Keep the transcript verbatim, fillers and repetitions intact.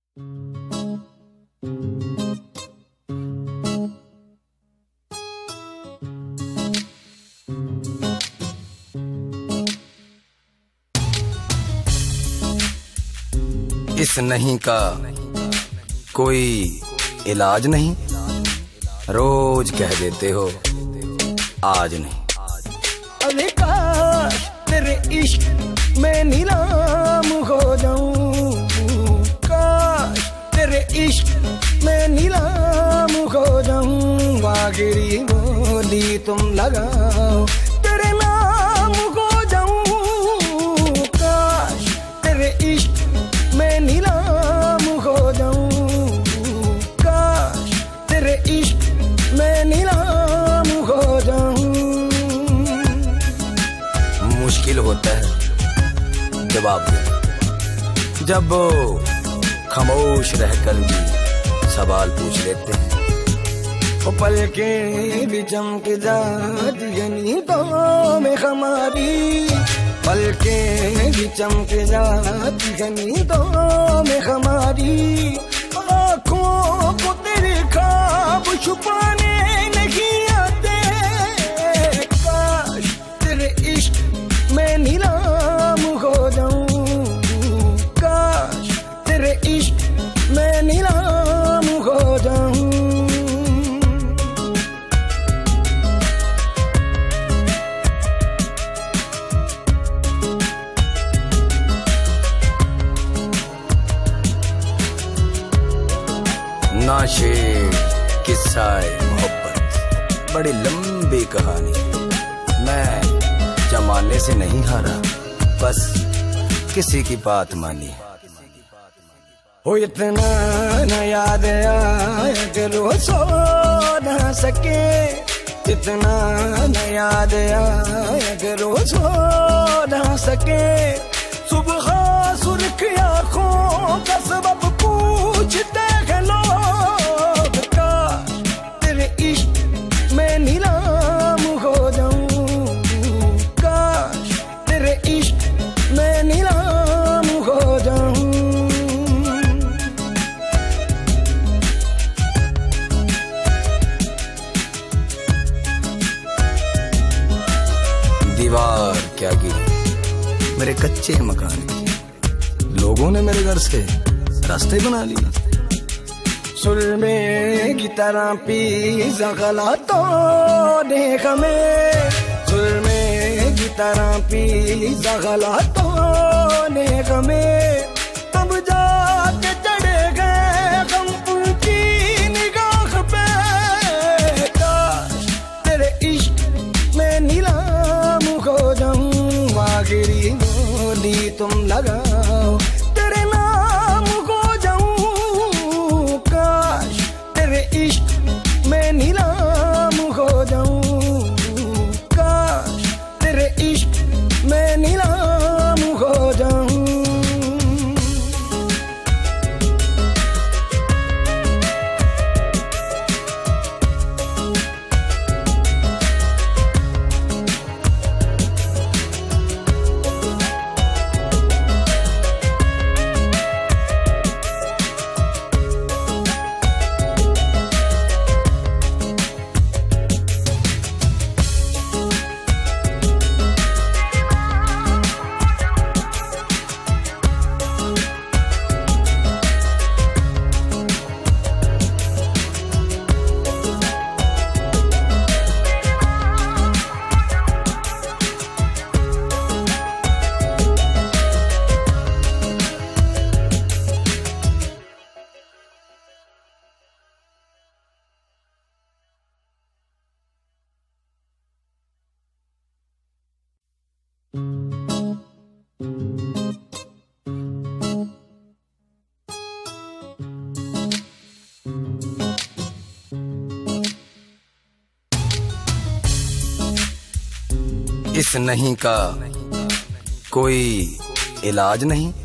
इस नहीं का कोई इलाज नहीं, रोज कह देते हो आज नहीं। अरे काश तेरे इश्क में नीलाम हो जाऊं, काश तेरे इश्क में नीलाम हो जाऊं। आखिरी बोली तुम लगाओ तेरे नाम हो जाऊं, काश तेरे इश्क मैं नीलाम हो जाऊं, काश तेरे इश्क मैं नीलाम हो जाऊं। मुश्किल होता है जवाब देना जब खामोश रहकर भी सवाल पूछ लेते हैं। ओ पलके भी चमक जाती नींदों में हमारी, पलके भी चमक जाती है नींदों में हमारी। आँखों को तेरे ख्वाब छुपाने नहीं आते, काश तेरे इश्क में नीलाम हो जाऊं, काश तेरे इश्क में नीलाम हो जाऊं। नाशे किस्सा मोहब्बत बड़ी लंबी कहानी, मैं जमाने से नहीं हारा, बस किसी की बात मानी। हो इतना न याद आया कि रोज सो न सके, इतना न याद आया कि रोज सो न सके। सुबह सुर्ख आँखों का सबब पूछते हैं लोग, काश तेरे इश्क में नीलाम हो जाऊं, काश तेरे इश्क में नीलाम हो जाऊं। दीवार क्या गिरी मेरे कच्चे मकान की, लोगों ने मेरे घर से रास्ते बना लिए। सुलमे की तरह पीसा गलातों ने हमें, सुलमे की तरह पीसा गलातों ने हमें। तब जाके चढ़े गए हम उनकी निगाह पे, काश तेरे इश्क में नीलाम हो जाऊं। आखिरी बोली तुम लगाओ तेरे नाम हो जाऊं, काश तेरे इश्क में नीलाम हो जाऊं, काश तेरे इश्क में नीलाम हो जाऊं। इस नहीं का कोई इलाज नहीं,